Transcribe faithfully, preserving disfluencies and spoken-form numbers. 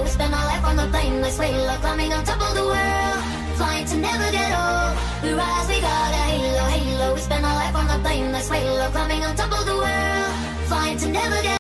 We spend our life on the plane like Swalo, climbing on top of the world, flying to never get old. We rise, we got a halo, halo. We spend our life on the plane like Swalo, climbing on top of the world, flying to never get